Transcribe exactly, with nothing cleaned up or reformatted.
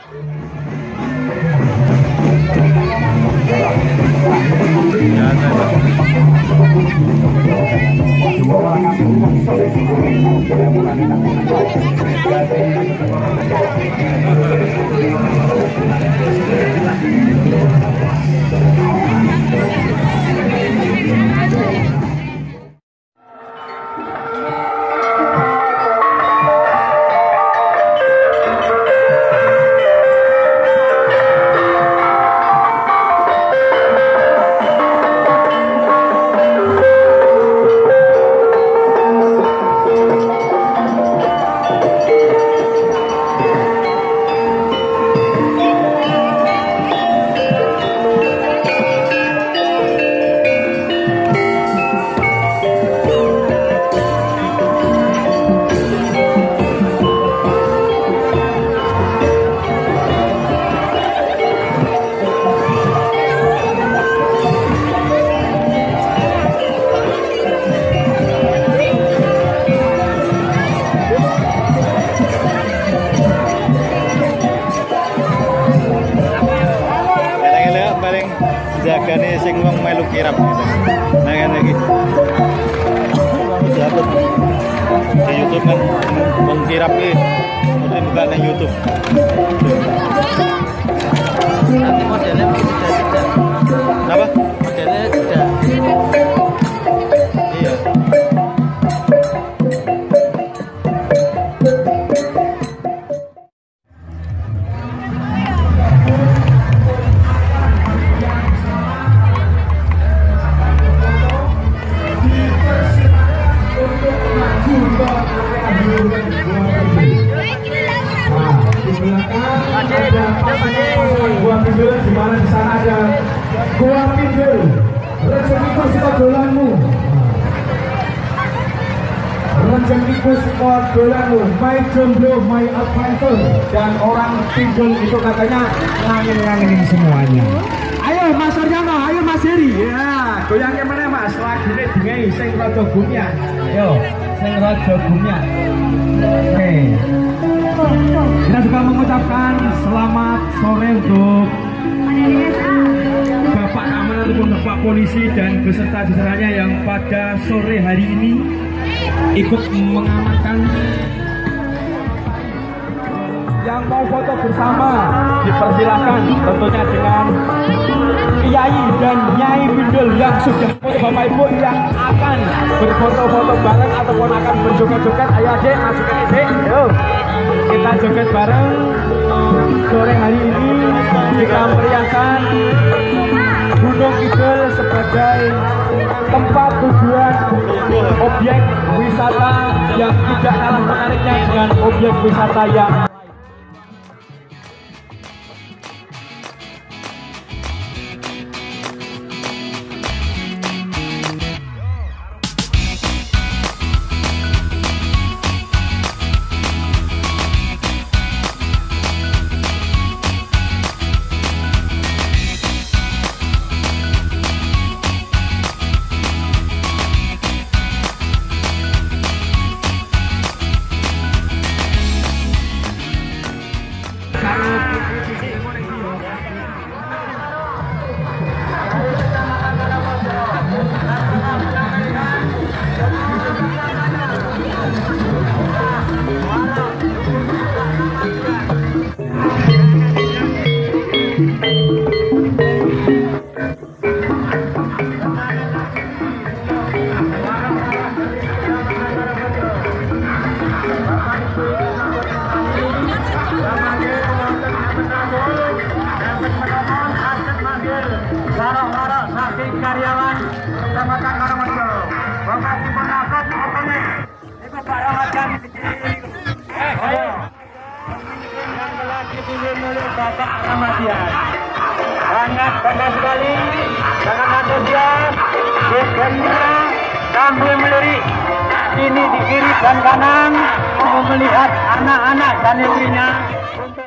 Jagane sing wong melu kirap gitu. Nah ngene iki. Di YouTube kan wong kirap iki mesti buka nang YouTube. Nanti modelnya tidak-tidak. Kenapa? Modelnya tidak. Iya. Gua Pindul, di mana di sana ada Gua Pindul, rezekiku suka dolanmu, rezekiku suka dolanmu, my jomblo, my adventure. Dan orang Pindul itu katanya ngangin-nganginin semuanya. Ayo Mas Suryono, ayo Mas Heri, ya goyangnya mana Mas? Lagune dingai sing rada gumyak, yo sing rada gumyak. Oke. Kita juga mengucapkan selamat sore untuk Bapak Keamanan ataupun Bapak Polisi dan beserta jajarannya yang pada sore hari ini ikut mengamankan. Yang mau foto bersama dipersilahkan, tentunya dengan Kiai dan Nyai Pindul yang sudah foto Bapak Ibu yang akan berfoto-foto bareng ataupun akan berjoget-joget. Ayo adik, masukkan adik, yuk kita joget bareng. Sore hari ini kita meriahkan Gunung Kidul sebagai tempat tujuan objek wisata yang tidak kalah menariknya dengan objek wisata yang Warok-warok saking karyawan Kecamatan Karangrejo. Bapak Simonakot pokoknya itu Pak Ramadan di sini. Eh, ayo. Yang telah dipimpin oleh Bapak Ramadian. Sangat bangga sekali, sangat antusias, bergembira sambil melirik ini di kiri dan kanan untuk melihat anak-anak dan istrinya untuk